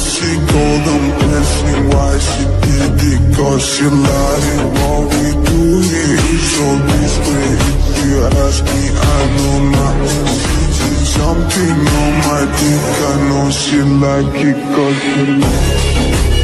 she told them blessing why she did it, cause she lied. What we do here is so discreet. If you ask me, I know not. Something on my dick, I know she like it, cause she like it.